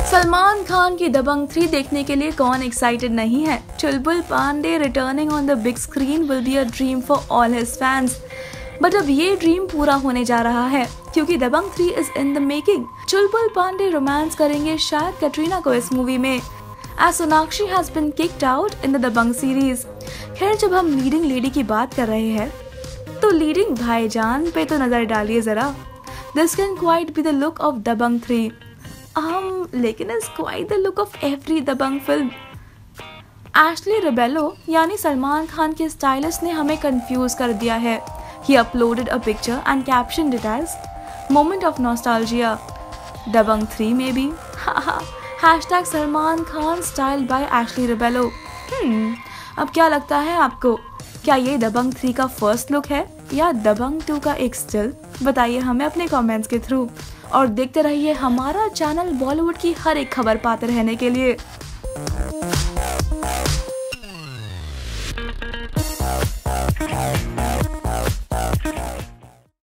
सलमान खान की दबंग 3 देखने के लिए कौन एक्साइटेड नहीं है। Chulbul Pandey returning on the big screen will be a dream for all his fans. But अब ये ड्रीम पूरा होने जा रहा है क्योंकि Dabangg 3 is in the making. Chulbul Pandey romance करेंगे शायद कटरीना को इस मूवी में, as Sonakshi has been kicked out in the Dabangg series. खैर, जब हम लीडिंग लेडी की बात कर रहे हैं तो लीडिंग भाईजान पे तो नजर डालिए जरा। This can quite be the look of Dabangg 3. लेकिन is quite the look of every Dabangg film. Ashley Rebello यानी सलमान खान के स्टाइलिस्ट ने हमें कंफ्यूज कर दिया है। He uploaded a picture and captioned it as moment of nostalgia. Dabangg 3 में भी hashtag Salman Khan styled by Ashley Rebello. अब क्या लगता है आपको, क्या ये दबंग 3 का फर्स्ट लुक है या दबंग 2 का एक स्टिल? बताइए हमें अपने कमेंट्स के थ्रू और देखते रहिए हमारा चैनल बॉलीवुड की हर एक खबर पाते रहने के लिए।